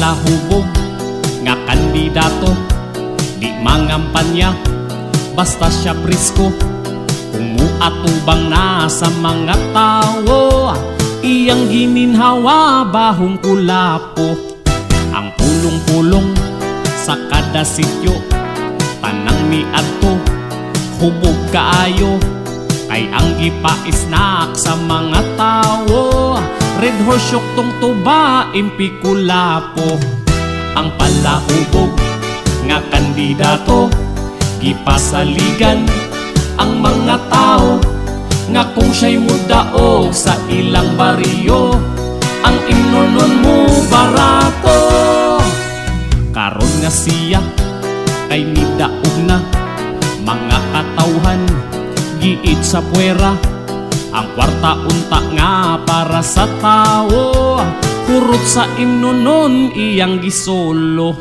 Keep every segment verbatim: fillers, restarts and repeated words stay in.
palahubog nga kandidato, di mangampanya basta siya prisko. Umuatubang na sa mga tao, iyang gininhawa bahong kulapo. Ang pulong-pulong sa kada sityo, tanang miadto hubog kaayo. Kay ang gipaisnak sa mga tao, red horse yok tong tuba impi kulapo. Ang palahubog nga kandidato, gipasaligan ang mga tao nga kung siya'y mudaog sa ilang baryo, ang imnonon mo barato. Karon nga siya kay nidaog na mga katawhan giit sa puwera. Ang kwarta unta nga para sa tao, kurot sa imnonon iyang gisolo.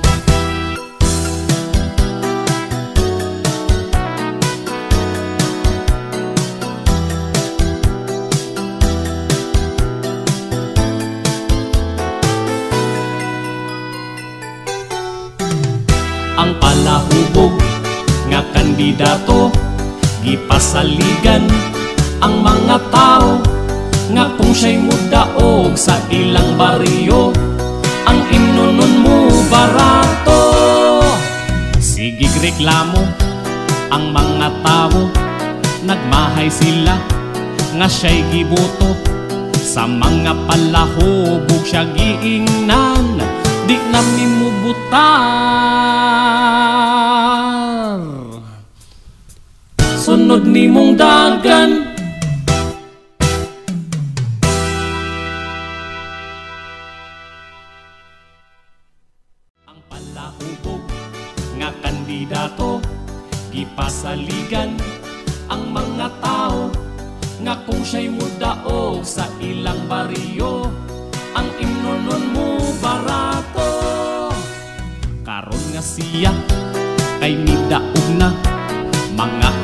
Ang palahubog nga kandidato, gipasaligan ang mga tao nga kung siya'y mudaog sa ilang baryo, ang imnonon mo barato. Sige reklamo ang mga tao, nagmahay sila nga siya'y giboto. Sa mga palahubog siya giingnan, di namin mubutar. Sunod ni mong dagan, ang palahubog nga kandidato, gipasaligan ang mga tao nga kung siya'y mudaog sa ilang baryo, ang imnonon mo barato. Karon nga siya kay nidaog na mga